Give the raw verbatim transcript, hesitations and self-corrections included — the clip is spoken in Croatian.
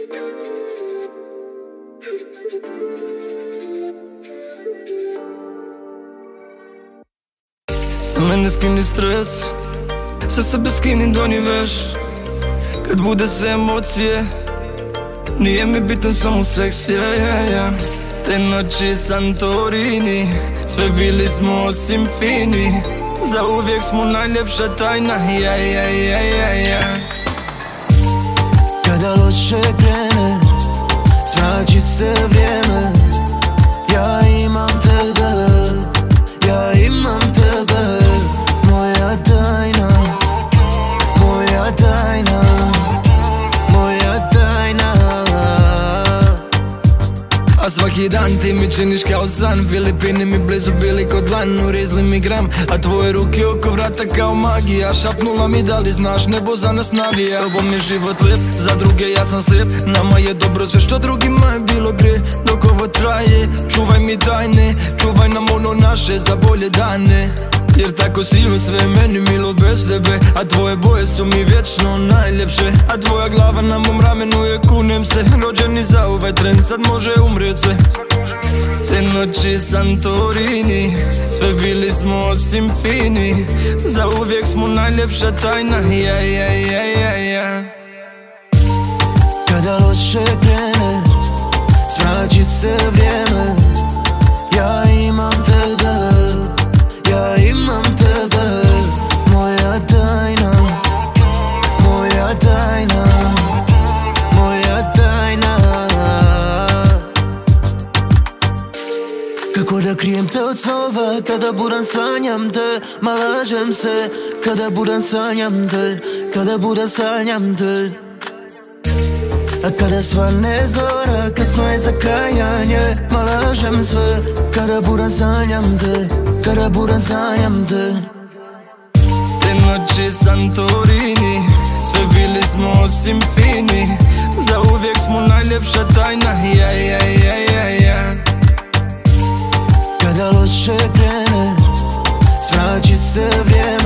Za mene skini stres, sa sebe skini donji veš. Kad bude sve emocije, nije mi bitan samo seks, yeah, yeah, yeah. Te noći Santorini, sve bili smo osim fini. Za uvijek smo najljepša tajna, yeah, yeah, yeah, yeah, yeah. Kada loše krene, zmrači se vrijeme. Ja imam tebe, ja imam tebe. Moja tajna, moja tajna, moja tajna. A svaki dan ti mi činiš kao san. Filipini mi blizu bili kod lan. Urizli mi gram, a tvoje ruke oko vrata kao magija. Šapnula mi da li znaš, nebo za nas navija. Tobom je život lijep, za druge ja sam slijep. Nama je dobro sve što drugima je bilo gre. Dok ovo traje, čuvaj mi tajne. Čuvaj nam ono naše za bolje dane. Jer tako si u sve meni milo bez tebe. A tvoje boje su mi vječno najljepše. A tvoja glava na mom ramenu je, kunem se. Rođeni za ovaj tren, sad može umrijet se. Te noći Santorini, sve bili smo osim fini. Za uvijek smo najljepša tajna, yeah, yeah, yeah, yeah, yeah. Kada loše krene, zmrači se vrijeme. Ja imam tebe, ja imam tebe. Moja tajna, moja tajna, moja tajna. Kako da krijem te od snova, kada budan sanjam te. Ma lažem se, kada budan sanjam te, kada budan sanjam te. A kada svane zora, kasno je za kajanje. Ma lažem sve, kada budan sanjam te, kada budan sanjam te. Te noći Santorini, sve bili smo osim fini. Za uvijek smo najljepša tajna, yeah, yeah, yeah, yeah, yeah. Kada loše krene, zmrači se vrijeme.